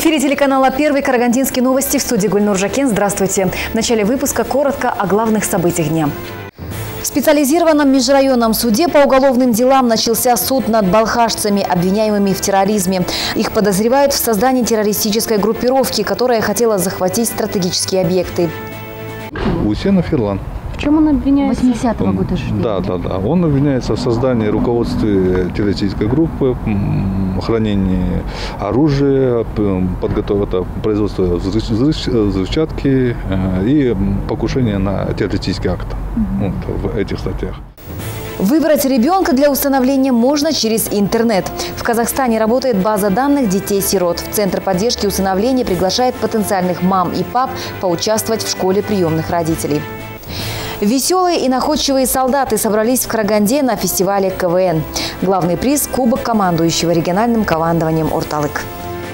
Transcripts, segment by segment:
эфире телеканала «Первый», карагандинские новости, в студии Гульнур Жакен. Здравствуйте. В начале выпуска коротко о главных событиях дня. В специализированном межрайонном суде по уголовным делам начался суд над балхашцами, обвиняемыми в терроризме. Их подозревают в создании террористической группировки, которая хотела захватить стратегические объекты. Усенов Ирлан. В чем он обвиняется? 80-го года жизни. Да. Он обвиняется в создании, руководстве террористической группы, хранении оружия, производстве взрывчатки и покушение на террористический акт. В этих статьях. Выбрать ребенка для усыновления можно через интернет. В Казахстане работает база данных детей-сирот. В Центр поддержки усыновления приглашает потенциальных мам и пап поучаствовать в школе приемных родителей. Веселые и находчивые солдаты собрались в Караганде на фестивале КВН. Главный приз – кубок командующего региональным командованием Орталык.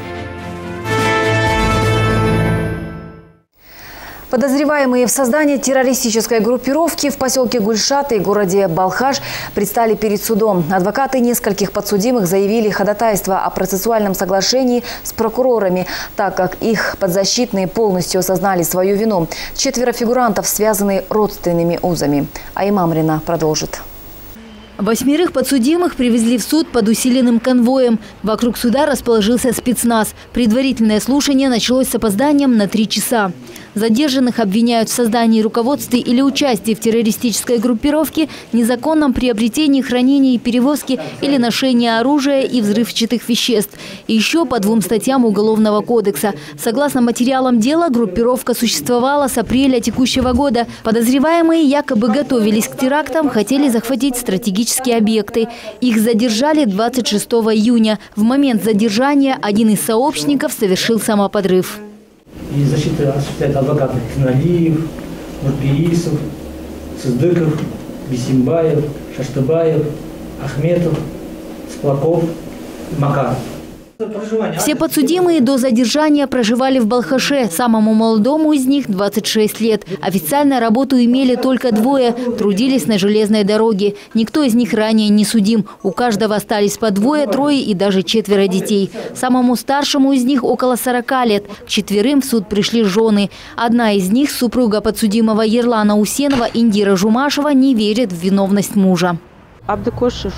Подозреваемые в создании террористической группировки в поселке Гульшат и городе Балхаш предстали перед судом. Адвокаты нескольких подсудимых заявили ходатайство о процессуальном соглашении с прокурорами, так как их подзащитные полностью осознали свою вину. 4 фигурантов связаны родственными узами. Айма Амрина продолжит. 8 подсудимых привезли в суд под усиленным конвоем. Вокруг суда расположился спецназ. Предварительное слушание началось с опозданием на 3 часа. Задержанных обвиняют в создании, руководстве или участии в террористической группировке, незаконном приобретении, хранении, перевозке или ношении оружия и взрывчатых веществ. И еще по 2 статьям Уголовного кодекса. Согласно материалам дела, группировка существовала с апреля текущего года. Подозреваемые якобы готовились к терактам, хотели захватить стратегические объекты. Их задержали 26 июня. В момент задержания один из сообщников совершил самоподрыв. И защита осуществляет адвокаты Кналиев, Нурпеисов, Сыздыков, Бисимбаев, Шаштыбаев, Ахметов, Сплаков, Макаров. Все подсудимые до задержания проживали в Балхаше. Самому молодому из них 26 лет. Официально работу имели только 2, трудились на железной дороге. Никто из них ранее не судим. У каждого остались по 2, 3 и даже 4 детей. Самому старшему из них около 40 лет. К 4 в суд пришли жены. Одна из них, супруга подсудимого Ерлана Усенова, Индира Жумашева, не верит в виновность мужа. Абдыкошев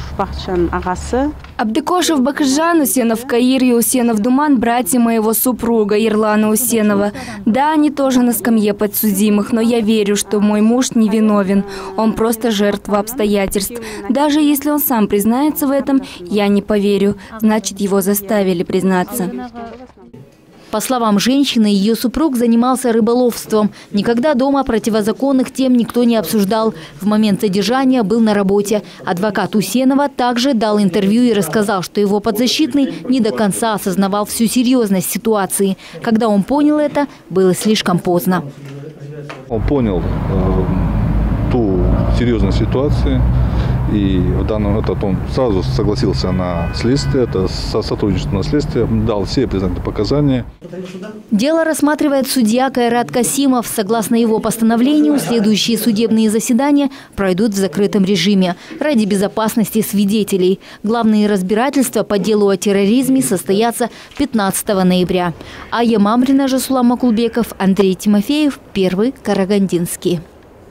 Бакыжан, Усенов Каир и Усенов Думан – братья моего супруга Ерлана Усенова. Да, они тоже на скамье подсудимых, но я верю, что мой муж невиновен. Он просто жертва обстоятельств. Даже если он сам признается в этом, я не поверю. Значит, его заставили признаться. По словам женщины, ее супруг занимался рыболовством. Никогда дома противозаконных тем никто не обсуждал. В момент задержания был на работе. Адвокат Усенова также дал интервью и рассказал, что его подзащитный не до конца осознавал всю серьезность ситуации. Когда он понял это, было слишком поздно. Он понял ту серьезность ситуации. И в данном этапе он сразу согласился на следствие, это сотрудничество на следствие, дал все признательные показания. Дело рассматривает судья Кайрат Касимов. Согласно его постановлению, следующие судебные заседания пройдут в закрытом режиме ради безопасности свидетелей. Главные разбирательства по делу о терроризме состоятся 15 ноября. Айма Амрина, Жасулан Макулбеков, Андрей Тимофеев, Первый Карагандинский.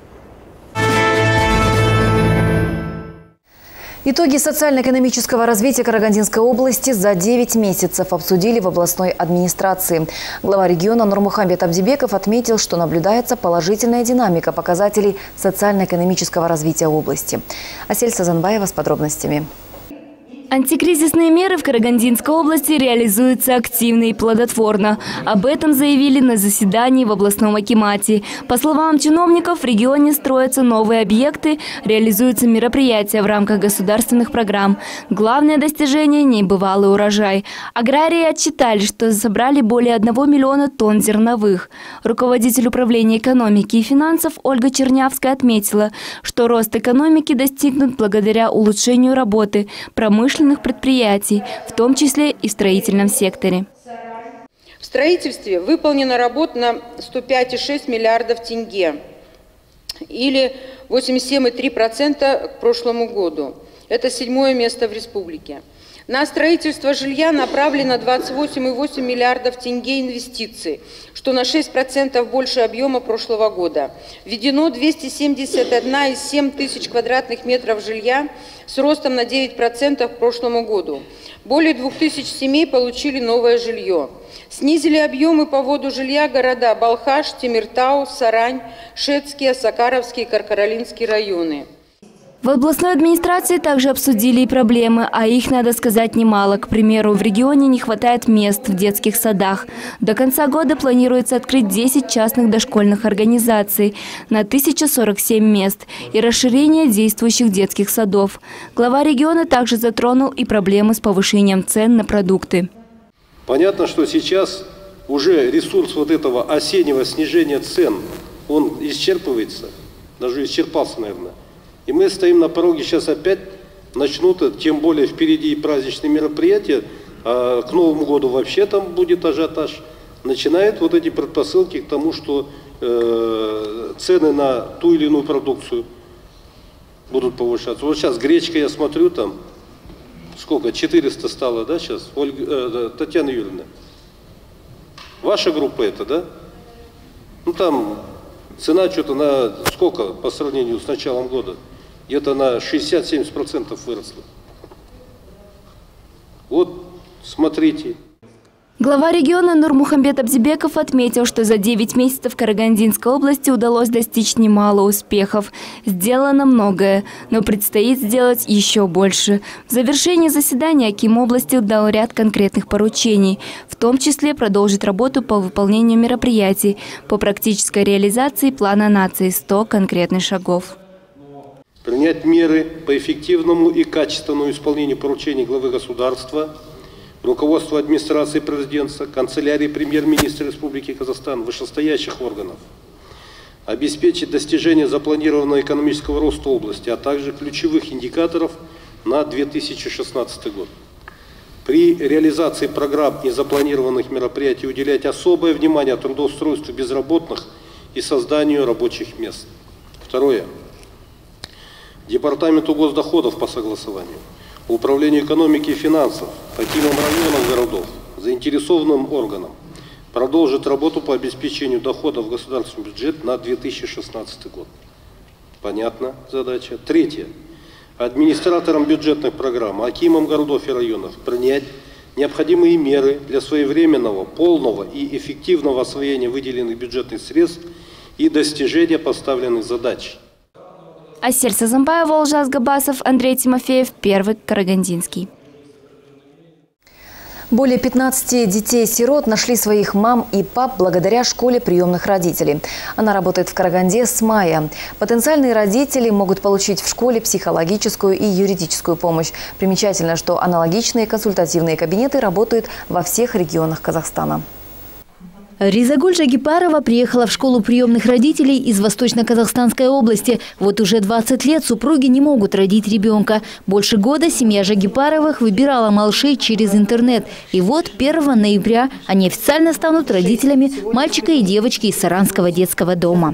Итоги социально-экономического развития Карагандинской области за 9 месяцев обсудили в областной администрации. Глава региона Нурмухамбет Абдибеков отметил, что наблюдается положительная динамика показателей социально-экономического развития области. Асель Сазанбаева с подробностями. Антикризисные меры в Карагандинской области реализуются активно и плодотворно. Об этом заявили на заседании в областном акимате. По словам чиновников, в регионе строятся новые объекты, реализуются мероприятия в рамках государственных программ. Главное достижение – небывалый урожай. Аграрии отчитали, что собрали более 1 миллиона тонн зерновых. Руководитель управления экономики и финансов Ольга Чернявская отметила, что рост экономики достигнут благодаря улучшению работы промышленности предприятий, в том числе и в строительном секторе. В строительстве выполнена работа на 105,6 миллиардов тенге, или 87,3% к прошлому году. Это 7-е место в республике. На строительство жилья направлено 28,8 миллиардов тенге инвестиций, что на 6% больше объема прошлого года. Введено 271,7 тысяч квадратных метров жилья с ростом на 9% к прошлому году. Более 2000 семей получили новое жилье. Снизили объемы по вводу жилья города Балхаш, Темиртау, Сарань, Шетский, Осакаровский и Каркаралинский районы. В областной администрации также обсудили и проблемы, а их, надо сказать, немало. К примеру, в регионе не хватает мест в детских садах. До конца года планируется открыть 10 частных дошкольных организаций на 1047 мест и расширение действующих детских садов. Глава региона также затронул и проблемы с повышением цен на продукты. Понятно, что сейчас уже ресурс вот этого осеннего снижения цен, он исчерпывается, даже исчерпался, наверное. И мы стоим на пороге, сейчас опять начнут, тем более впереди праздничные мероприятия, а к Новому году вообще там будет ажиотаж. Начинают вот эти предпосылки к тому, что цены на ту или иную продукцию будут повышаться. Вот сейчас гречка, я смотрю, там сколько, 400 стало, да, сейчас? Татьяна Юрьевна, ваша группа это, да? Ну там цена что-то на сколько по сравнению с началом года? Где-то на 60-70% выросла. Вот, смотрите. Глава региона Нурмухамбет Абдибеков отметил, что за 9 месяцев Карагандинской области удалось достичь немало успехов. Сделано многое, но предстоит сделать еще больше. В завершении заседания аким области дал ряд конкретных поручений, в том числе продолжить работу по выполнению мероприятий по практической реализации плана нации 100 конкретных шагов. Принять меры по эффективному и качественному исполнению поручений главы государства, руководства администрации президента, канцелярии премьер-министра Республики Казахстан, вышестоящих органов, обеспечить достижение запланированного экономического роста области, а также ключевых индикаторов на 2016 год. При реализации программ и запланированных мероприятий уделять особое внимание трудоустройству безработных и созданию рабочих мест. Второе. Департаменту госдоходов по согласованию, Управлению экономики и финансов, акимам районов городов, заинтересованным органам продолжит работу по обеспечению доходов в государственный бюджет на 2016 год. Понятна задача. Третье. Администраторам бюджетных программ, акимам городов и районов принять необходимые меры для своевременного, полного и эффективного освоения выделенных бюджетных средств и достижения поставленных задач. Асель Сазамбаева, Олжас Габасов, Андрей Тимофеев, Первый Карагандинский. Более 15 детей-сирот нашли своих мам и пап благодаря школе приемных родителей. Она работает в Караганде с мая. Потенциальные родители могут получить в школе психологическую и юридическую помощь. Примечательно, что аналогичные консультативные кабинеты работают во всех регионах Казахстана. Ризагуль Жагипарова приехала в школу приемных родителей из Восточно-Казахстанской области. Вот уже 20 лет супруги не могут родить ребенка. Больше года семья Жагипаровых выбирала малышей через интернет. И вот 1 ноября они официально станут родителями мальчика и девочки из Саранского детского дома.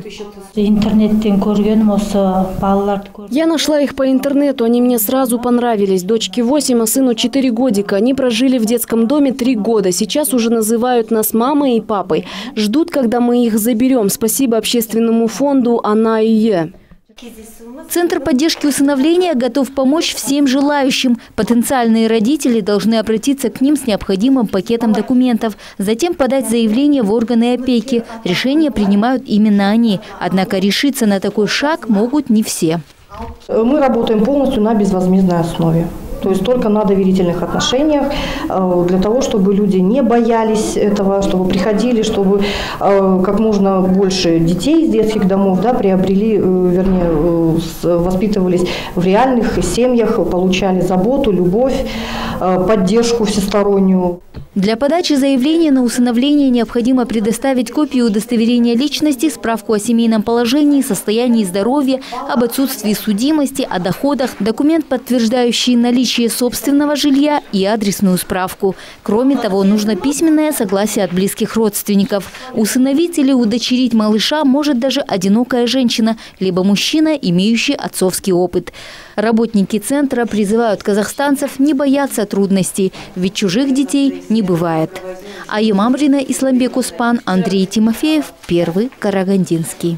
Я нашла их по интернету, они мне сразу понравились. Дочке 8, а сыну 4 годика. Они прожили в детском доме 3 года. Сейчас уже называют нас мамой и папой. Ждут, когда мы их заберем. Спасибо общественному фонду «Она и я». Центр поддержки усыновления готов помочь всем желающим. Потенциальные родители должны обратиться к ним с необходимым пакетом документов. Затем подать заявление в органы опеки. Решения принимают именно они. Однако решиться на такой шаг могут не все. Мы работаем полностью на безвозмездной основе. То есть только на доверительных отношениях, для того, чтобы люди не боялись этого, чтобы приходили, чтобы как можно больше детей из детских домов приобрели, вернее, воспитывались в реальных семьях, получали заботу, любовь, поддержку всестороннюю. Для подачи заявления на усыновление необходимо предоставить копию удостоверения личности, справку о семейном положении, состоянии здоровья, об отсутствии судимости, о доходах, документ, подтверждающий наличие наличие собственного жилья и адресную справку. Кроме того, нужно письменное согласие от близких родственников. Усыновить или удочерить малыша может даже одинокая женщина, либо мужчина, имеющий отцовский опыт. Работники центра призывают казахстанцев не бояться трудностей, ведь чужих детей не бывает. Айым Амрина, Исламбек Успан, Андрей Тимофеев, Первый Карагандинский.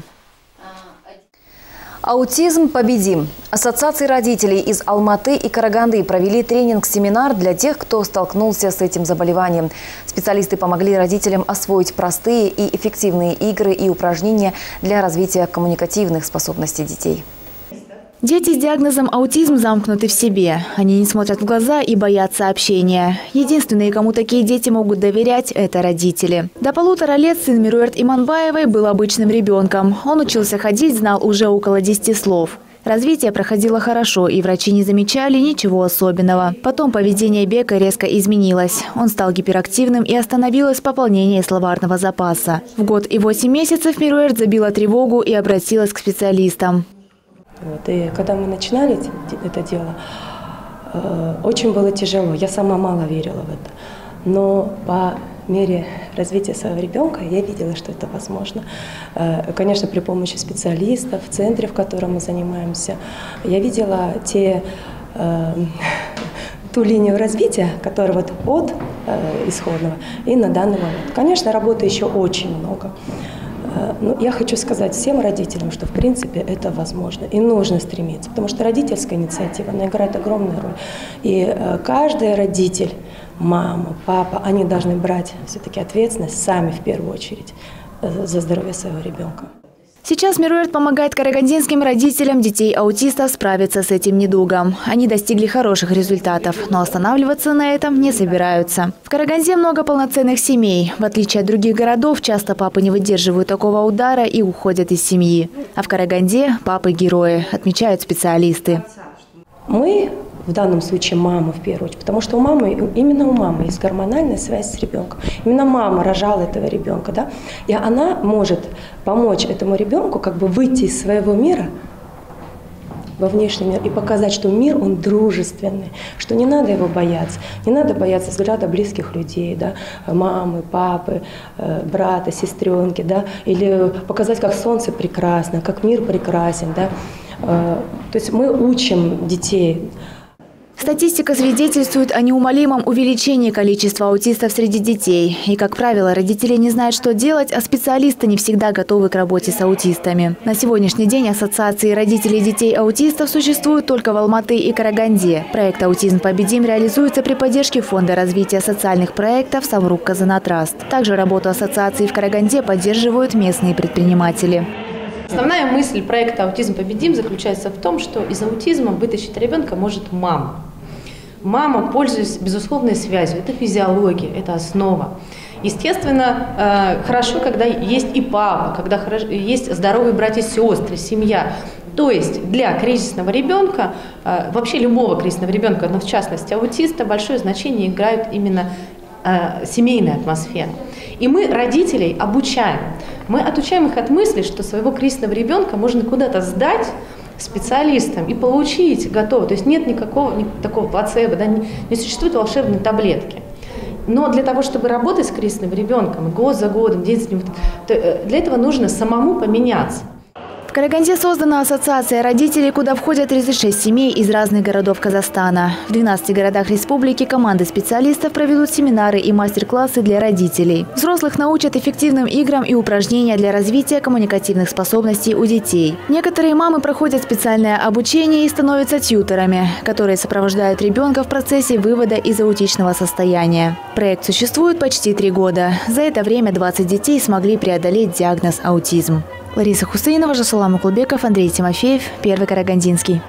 Аутизм победим. Ассоциации родителей из Алматы и Караганды провели тренинг-семинар для тех, кто столкнулся с этим заболеванием. Специалисты помогли родителям освоить простые и эффективные игры и упражнения для развития коммуникативных способностей детей. Дети с диагнозом аутизм замкнуты в себе. Они не смотрят в глаза и боятся общения. Единственные, кому такие дети могут доверять, это родители. До 1,5 лет сын Мируэрт Иманбаевой был обычным ребенком. Он учился ходить, знал уже около 10 слов. Развитие проходило хорошо, и врачи не замечали ничего особенного. Потом поведение Бека резко изменилось. Он стал гиперактивным, и остановилось пополнение словарного запаса. В год и 8 месяцев Мируэрт забила тревогу и обратилась к специалистам. И когда мы начинали это дело, очень было тяжело. Я сама мало верила в это. Но по мере развития своего ребенка я видела, что это возможно. Конечно, при помощи специалистов в центре, в котором мы занимаемся, я видела ту линию развития, которая вот от исходного и на данный момент. Конечно, работы еще очень много. Но я хочу сказать всем родителям, что в принципе это возможно и нужно стремиться, потому что родительская инициатива, она играет огромную роль. И каждый родитель, мама, папа, они должны брать все-таки ответственность сами в первую очередь за здоровье своего ребенка. Сейчас Мируэрт помогает карагандинским родителям детей-аутистов справиться с этим недугом. Они достигли хороших результатов, но останавливаться на этом не собираются. В Караганде много полноценных семей. В отличие от других городов, часто папы не выдерживают такого удара и уходят из семьи. А в Караганде папы герои, отмечают специалисты. Мы в данном случае мама в первую очередь, потому что именно у мамы есть гормональная связь с ребенком. Именно мама рожала этого ребенка, да? И она может помочь этому ребенку как бы выйти из своего мира во внешний мир и показать, что мир, он дружественный, что не надо его бояться. Не надо бояться взгляда близких людей, да? Мамы, папы, брата, сестренки, да? Или показать, как солнце прекрасно, как мир прекрасен, да? То есть мы учим детей. Статистика свидетельствует о неумолимом увеличении количества аутистов среди детей. И, как правило, родители не знают, что делать, а специалисты не всегда готовы к работе с аутистами. На сегодняшний день ассоциации родителей детей-аутистов существуют только в Алматы и Караганде. Проект «Аутизм победим» реализуется при поддержке Фонда развития социальных проектов «Самрук Казанатраст». Также работу ассоциации в Караганде поддерживают местные предприниматели. Основная мысль проекта «Аутизм победим» заключается в том, что из аутизма вытащить ребенка может мама. Мама, пользуясь безусловной связью, это физиология, это основа. Естественно, хорошо, когда есть и папа, когда есть здоровые братья и сестры, семья. То есть для кризисного ребенка, вообще любого кризисного ребенка, но в частности аутиста, большое значение играет именно семейная атмосфера. И мы родителей обучаем. Мы отучаем их от мысли, что своего кризисного ребенка можно куда-то сдать специалистам и получить готово. То есть нет никакого такого плацебо, да, не существует волшебной таблетки. Но для того, чтобы работать с кризисным ребенком год за годом, день за днем, для этого нужно самому поменяться. В Караганде создана ассоциация родителей, куда входят 36 семей из разных городов Казахстана. В 12 городах республики команды специалистов проведут семинары и мастер-классы для родителей. Взрослых научат эффективным играм и упражнениям для развития коммуникативных способностей у детей. Некоторые мамы проходят специальное обучение и становятся тьюторами, которые сопровождают ребенка в процессе вывода из аутичного состояния. Проект существует почти 3 года. За это время 20 детей смогли преодолеть диагноз аутизм. Лариса Хусейнова, Жасулан Мукулбеков, Андрей Тимофеев, Первый Карагандинский.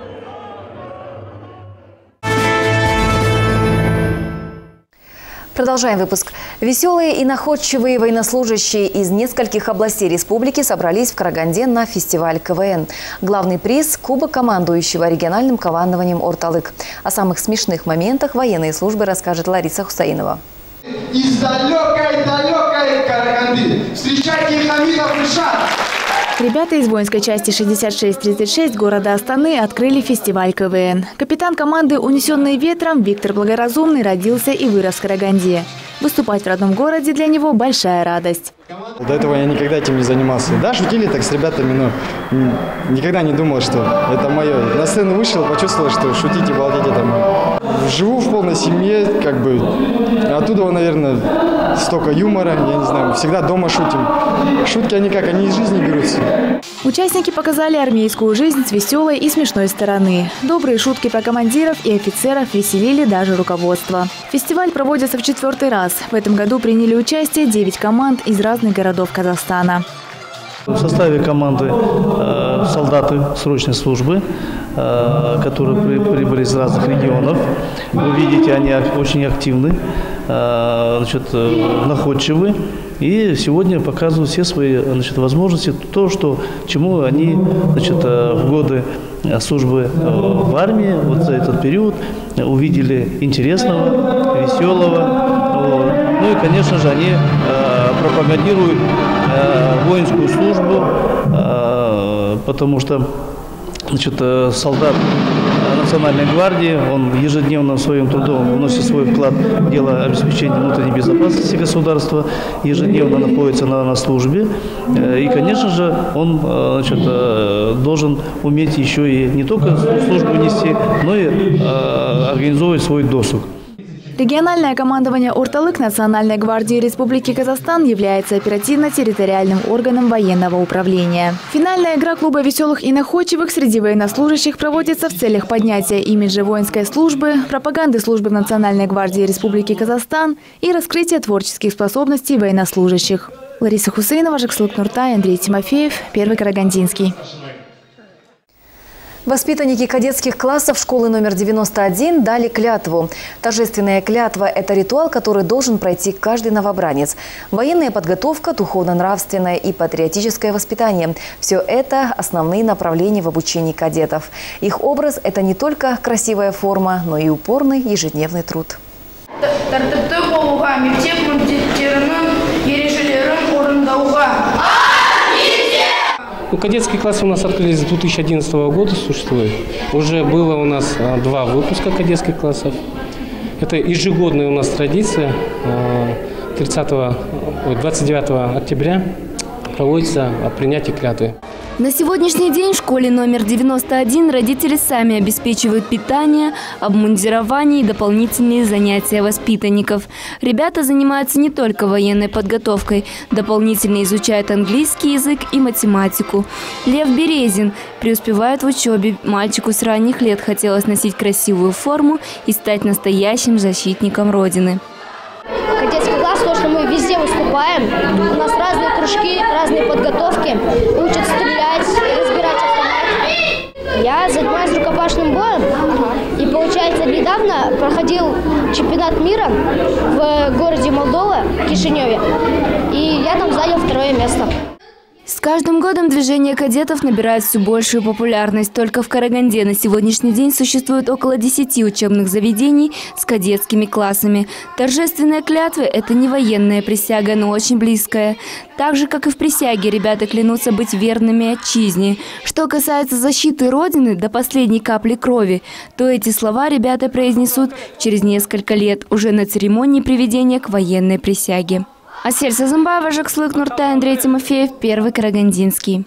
Продолжаем выпуск. Веселые и находчивые военнослужащие из нескольких областей республики собрались в Караганде на фестиваль КВН. Главный приз – кубок командующего региональным командованием «Орталык». О самых смешных моментах военной службы расскажет Лариса Хусейнова. Из далекой Караганды встречайте Хамитов Ильшат. Ребята из воинской части 6636 города Астаны открыли фестиваль КВН. Капитан команды «Унесенные ветром» Виктор Благоразумный родился и вырос в Караганде. Выступать в родном городе для него большая радость. До этого я никогда этим не занимался. Да, шутили так с ребятами, но никогда не думал, что это мое. На сцену вышел, почувствовал, что шутить и балдеть это мое. Живу в полной семье, как бы оттуда, наверное, столько юмора, я не знаю, всегда дома шутим. Шутки они как, они из жизни берутся. Участники показали армейскую жизнь с веселой и смешной стороны. Добрые шутки про командиров и офицеров веселили даже руководство. Фестиваль проводится в 4-й раз. В этом году приняли участие 9 команд из разных городов Казахстана. В составе команды солдаты срочной службы, которые прибыли из разных регионов. Вы видите, они очень активны, находчивы. И сегодня показывают все свои возможности, то, чему они в годы службы в армии, вот за этот период, увидели интересного, веселого. Ну и, конечно же, они пропагандируют воинскую службу, потому что солдат Национальной гвардии, он ежедневно своим трудом вносит свой вклад в дело обеспечения внутренней безопасности государства, ежедневно находится на службе. И, конечно же, он должен уметь еще и не только службу нести, но и организовывать свой досуг. Региональное командование Орталык Национальной гвардии Республики Казахстан является оперативно-территориальным органом военного управления. Финальная игра клуба веселых и находчивых среди военнослужащих проводится в целях поднятия имиджа воинской службы, пропаганды службы в Национальной гвардии Республики Казахстан и раскрытия творческих способностей военнослужащих. Лариса Хусейнова, Жаксылык Нуртай, Андрей Тимофеев, Первый Карагандинский. Воспитанники кадетских классов школы номер 91 дали клятву. Торжественная клятва – это ритуал, который должен пройти каждый новобранец. Военная подготовка, духовно-нравственное и патриотическое воспитание – все это основные направления в обучении кадетов. Их образ – это не только красивая форма, но и упорный ежедневный труд. Кадетские классы у нас открылись с 2011 года, существует. Уже было у нас 2 выпуска кадетских классов. Это ежегодная у нас традиция. 29 октября проводится принятие клятвы. На сегодняшний день в школе номер 91 родители сами обеспечивают питание, обмундирование и дополнительные занятия воспитанников. Ребята занимаются не только военной подготовкой, дополнительно изучают английский язык и математику. Лев Березин преуспевает в учебе. Мальчику с ранних лет хотелось носить красивую форму и стать настоящим защитником Родины. Кадетский класс, то, что мы везде выступаем, у нас разные кружки, разные подготовки, учат стрелять, разбирать автомат. Я занимаюсь рукопашным боем, и, получается, недавно проходил чемпионат мира в городе Молдова, Кишиневе, и я там занял 2-е место. С каждым годом движение кадетов набирает все большую популярность. Только в Караганде на сегодняшний день существует около 10 учебных заведений с кадетскими классами. Торжественная клятва – это не военная присяга, но очень близкая. Так же, как и в присяге, ребята клянутся быть верными отчизне. Что касается защиты Родины до последней капли крови, то эти слова ребята произнесут через несколько лет, уже на церемонии приведения к военной присяге. Асель Сазымбаева, Жаксылык Нуртай, Андрей Тимофеев, Первый Карагандинский.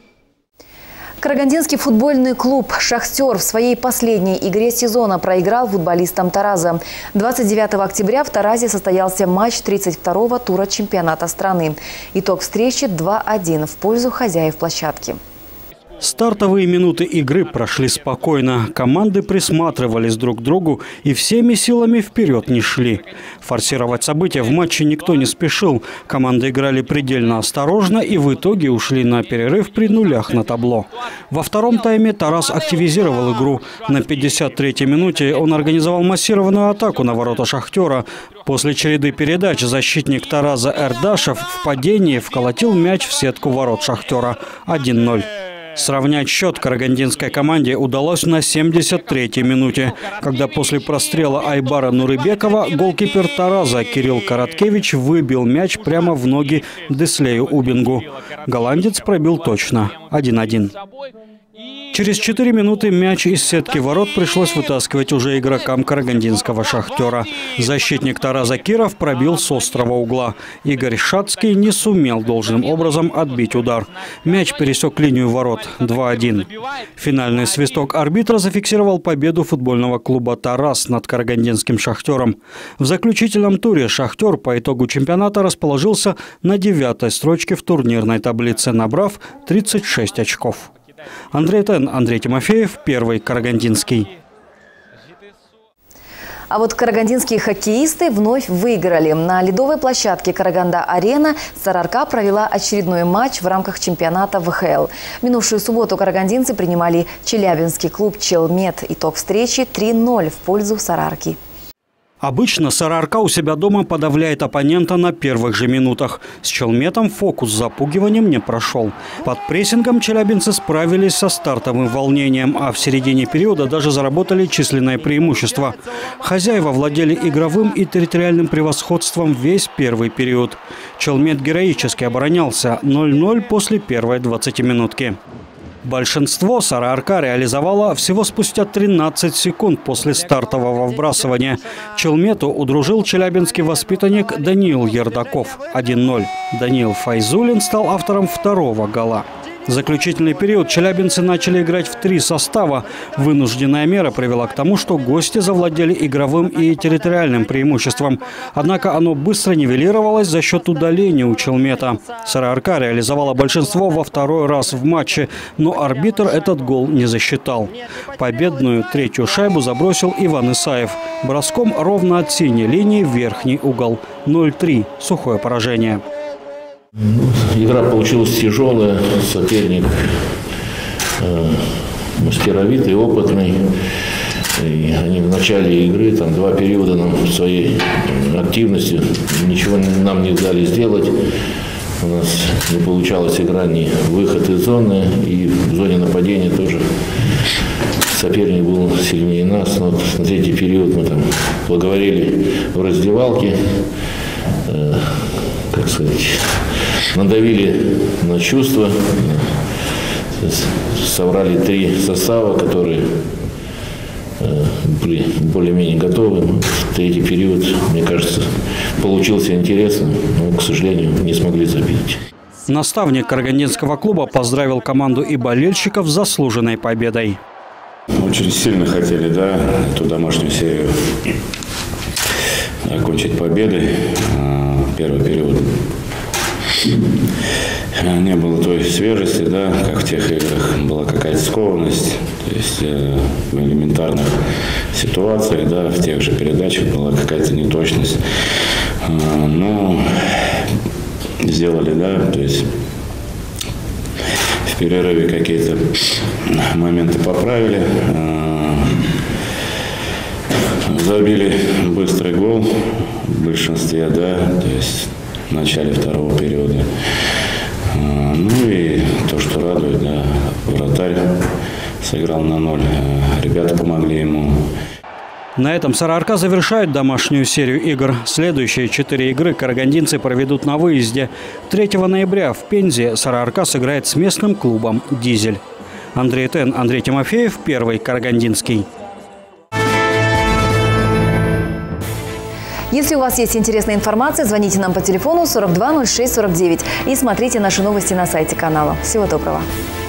Карагандинский футбольный клуб «Шахтер» в своей последней игре сезона проиграл футболистам Тараза. 29 октября в Таразе состоялся матч 32-го тура чемпионата страны. Итог встречи 2-1 в пользу хозяев площадки. Стартовые минуты игры прошли спокойно. Команды присматривались друг к другу и всеми силами вперед не шли. Форсировать события в матче никто не спешил. Команды играли предельно осторожно и в итоге ушли на перерыв при нулях на табло. Во втором тайме Тараз активизировал игру. На 53-й минуте он организовал массированную атаку на ворота «Шахтера». После череды передач защитник Тараза Эрдашев в падении вколотил мяч в сетку ворот «Шахтера». 1-0. Сравнять счет карагандинской команде удалось на 73-й минуте, когда после прострела Айбара Нурыбекова голкипер Тараза Кирилл Короткевич выбил мяч прямо в ноги Деслею Убингу. Голландец пробил точно 1-1. Через 4 минуты мяч из сетки ворот пришлось вытаскивать уже игрокам карагандинского «Шахтера». Защитник Тараза Киров пробил с острого угла. Игорь Шацкий не сумел должным образом отбить удар. Мяч пересек линию ворот 2-1. Финальный свисток арбитра зафиксировал победу футбольного клуба «Тарас» над карагандинским «Шахтером». В заключительном туре «Шахтер» по итогу чемпионата расположился на 9-й строчке в турнирной таблице, набрав 36 очков. Андрей Тен, Андрей Тимофеев, Первый Карагандинский. А вот карагандинские хоккеисты вновь выиграли. На ледовой площадке «Караганда-Арена» Сарыарка провела очередной матч в рамках чемпионата ВХЛ. В минувшую субботу карагандинцы принимали челябинский клуб «Челмет». Итог встречи 3-0 в пользу Сарыарки. Обычно Сарыарка у себя дома подавляет оппонента на первых же минутах. С Челметом фокус с запугиванием не прошел. Под прессингом челябинцы справились со стартовым волнением, а в середине периода даже заработали численное преимущество. Хозяева владели игровым и территориальным превосходством весь первый период. Челмет героически оборонялся 0-0 после первой 20-минутки. Большинство Сарыарка реализовала всего спустя 13 секунд после стартового вбрасывания. Челмету удружил челябинский воспитанник Даниил Ердаков 1-0. Даниил Файзулин стал автором второго гола. Заключительный период челябинцы начали играть в 3 состава. Вынужденная мера привела к тому, что гости завладели игровым и территориальным преимуществом. Однако оно быстро нивелировалось за счет удаления у Челмета. Сарыарка реализовала большинство во второй раз в матче, но арбитр этот гол не засчитал. Победную третью шайбу забросил Иван Исаев. Броском ровно от синей линии в верхний угол. 0-3. Сухое поражение. Игра получилась тяжелая, соперник мастеровитый, опытный. И они в начале игры, 2 периода нам своей активностью ничего нам не дали сделать. У нас не получалась игра, ни выход из зоны, и в зоне нападения тоже соперник был сильнее нас. Но на третий период мы поговорили в раздевалке, надавили на чувства, собрали 3 состава, которые были более-менее готовы. Третий период, мне кажется, получился интересным, но, к сожалению, не смогли забить. Наставник карагандинского клуба поздравил команду и болельщиков с заслуженной победой. Очень сильно хотели, эту домашнюю серию окончить победой. Первый период не было той свежести, как в тех играх, была какая-то скованность, то есть в элементарных ситуациях, в тех же передачах была какая-то неточность. Но сделали, то есть в перерыве какие-то моменты поправили, забили быстрый гол в большинстве, то есть в начале второго периода. Ну и то, что радует, вратарь сыграл на 0. Ребята помогли ему. На этом Сарыарка завершает домашнюю серию игр. Следующие 4 игры карагандинцы проведут на выезде. 3 ноября в Пензе Сарыарка сыграет с местным клубом «Дизель». Андрей Тен, Андрей Тимофеев, Первый Карагандинский. Если у вас есть интересная информация, звоните нам по телефону 42 06 49 и смотрите наши новости на сайте канала. Всего доброго!